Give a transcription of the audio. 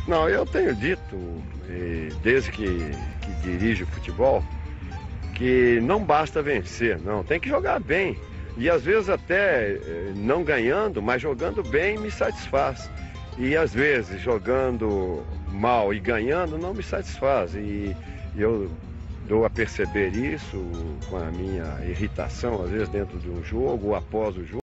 Não, eu tenho dito, desde que dirijo futebol, que não basta vencer, não, tem que jogar bem. E às vezes até não ganhando, mas jogando bem me satisfaz. E às vezes jogando mal e ganhando não me satisfaz. E eu dou a perceber isso com a minha irritação, às vezes dentro de um jogo ou após o jogo.